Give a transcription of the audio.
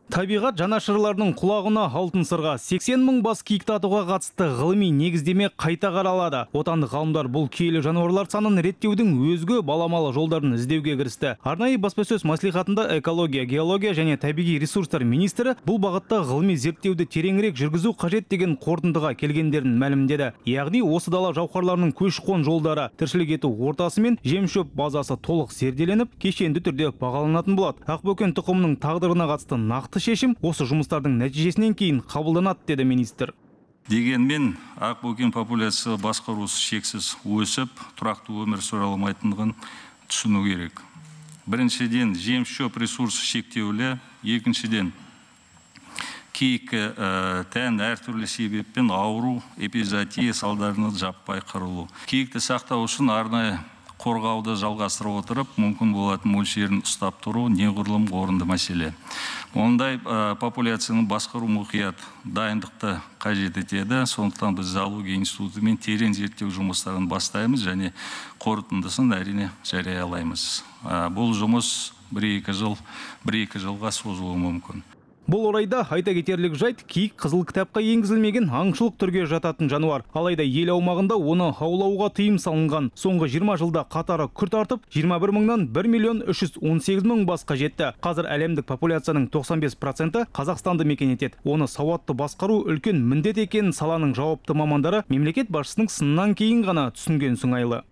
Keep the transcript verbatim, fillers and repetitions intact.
Табиғат жанашырларының құлағына алтын сырға сексен мың бас киікті атуға қатысты ғылыми негіздеме қайта қаралады. Отандық ғалымдар бұл киелі жануарлар санын реттеудің өзге баламалы жолдарын іздеуге кірісті. Арнайы баспасөз мәслихатында экология, геология және табиғи ресурстар министрі бұл бағытта ғылыми зерттеуді тереңірек жүргізу қажет деген қорытындыға келгендерін мәлімдеді. Яғни осы дала жауһарларының көші-қон жолдары, тіршілік ету ортасы мен жем-шөп базасы толық зерделеніп, кешенді түрде бағаланатын болады. Ақбөкен тұқымының тағдырына қатысты нақты шешім осы жұмыстардың нәтижесінен кейін қабылданады, деді министр. Дегенмен ақбөкен популяция басқарусы шексіз өсіп, тұрақты өмір сүре алмайтындығын түсіну керек. Біріншіден, жем-шөп ресурсы шектеулі, екіншіден, киікке тән әртүрлі себеппен ауру, эпизоотия салдарынан жаппай қырылу. Киікті сақтау үшін арнайы қорғауды жалғастырып отырып, мүмкін болатын мөлшерін ұстап тұру неғұрлым орынды мәселе. Ондай популяцияның басқару мұқият дайындықты қажет етеді. Сондықтан біз зоология институтымен терең зерттеу жұмыстарын бастаймыз және қорытындысын әрине жариялаймыз. Бұл жұмыс бір-екі жыл, бір-екі жылға созылуы мүмкін. Бұл орайда айта кетерлік жайт, киік қызыл кітапқа енгізілмеген аңшылық түрге жататын жануар. Алайда ел аумағында оны аулауға тыйым салынған. Соңғы жиырма жылда қатары күрт артып, жиырма бір мыңнан бір миллион үш жүз он сегіз мың басқа жетті. Қазір әлемдік популяцияның тоқсан бес проценті Қазақстанды мекен етеді. Оны сауатты басқару үлкен міндет екенін саланың жауапты мамандары мемлекет басшысының сынынан кейін ғана түсінген сыңайлы.